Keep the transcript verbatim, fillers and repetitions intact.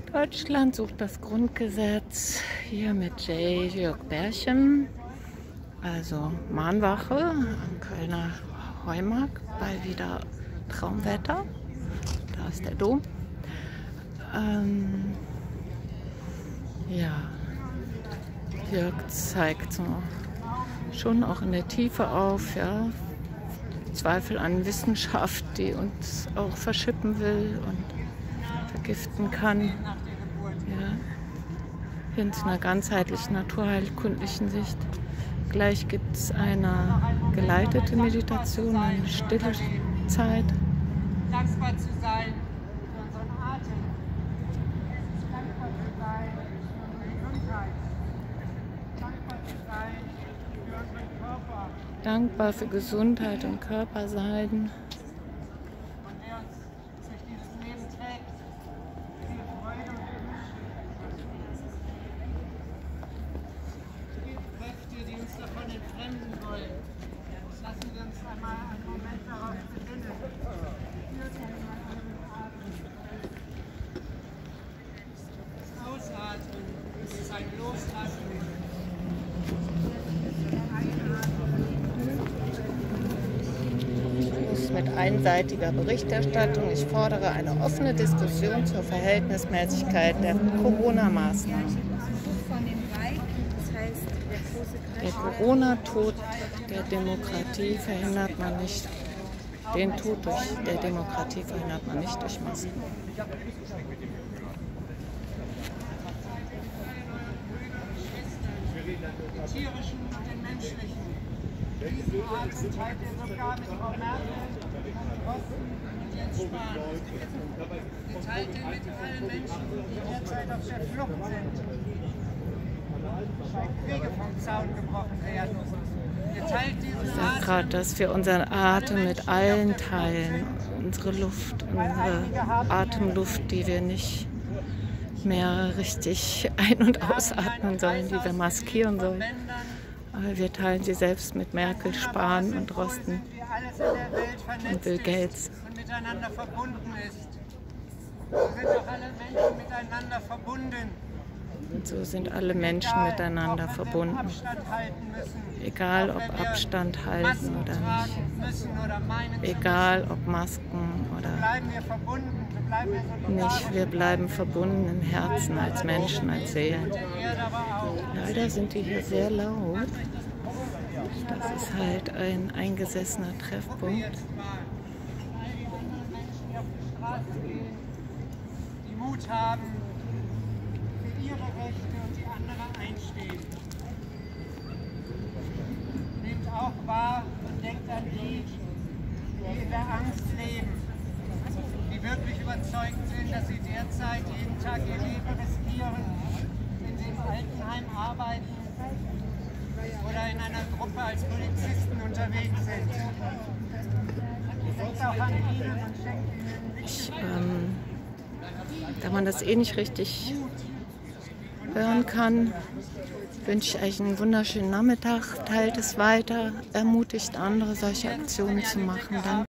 Deutschland sucht das Grundgesetz, hier mit J. Jörg Berchem, also Mahnwache am Kölner Heumarkt bei wieder Traumwetter. Da ist der Dom. Ähm, ja, Jörg zeigt so schon auch in der Tiefe auf, ja, Zweifel an Wissenschaft, die uns auch verschippen will und vergiften kann, ja, hin zu einer ganzheitlichen naturheilkundlichen Sicht. Gleich gibt es eine geleitete Meditation, eine stille Zeit. Dankbar zu sein für unseren Atem. Dankbar zu sein für unsere Gesundheit. Dankbar zu sein für unseren Körper. Dankbar für Gesundheit und Körpersein. Und der uns durch dieses Leben trägt. Viel Freude und Glück. Es gibt Kräfte, die uns davon entfremden wollen. Lassen wir uns einmal einen Moment darauf besinnen. Das Ausatmen ist ein Loslassen. Schluss mit einseitiger Berichterstattung. Ich fordere eine offene Diskussion zur Verhältnismäßigkeit der Corona-Maßnahmen. Der Corona-Tod der Demokratie verhindert man nicht. Den Tod durch der Demokratie verhindert man nicht durch Masken. Die tierischen und den menschlichen. Diesen Atem teilt ihr sogar mit Frau Merkel, Herrn Drosten und Jens Spahn. Ihr teilt ihn mit allen Menschen, die derzeit auf der Flucht sind. Weil Kriege vom Zaun gebrochen werden. Ihr teilt diesen Ich sage gerade, dass wir unseren Atem mit allen teilen. Unsere Luft, unsere Atemluft, die wir nicht mehr richtig ein- und ausatmen sollen, die wir maskieren sollen. Aber wir teilen sie selbst mit Merkel, Spahn und Drosten und Bill Gates. Und miteinander verbunden ist. So sind auch alle Menschen miteinander verbunden. Und so sind alle Menschen miteinander verbunden. Egal ob Abstand halten oder nicht. Egal ob Masken oder nicht. Wir bleiben verbunden im Herzen als Menschen, als Seelen. Leider sind die hier sehr laut. Das ist halt ein eingesessener Treffpunkt. Die Mut haben, für ihre Rechte und die anderen einstehen. Nehmt auch wahr und denkt an die, die in der Angst leben, die wirklich überzeugt sind, dass sie derzeit jeden Tag ihr Leben riskieren, wenn sie im Altenheim arbeiten oder in einer Gruppe als Polizisten unterwegs sind. Denkt auch an ihnen und schenkt ihnen Ich, ähm, da man das eh nicht richtig hören kann, wünsche ich euch einen wunderschönen Nachmittag. Teilt es weiter, ermutigt andere, solche Aktionen zu machen. Danke.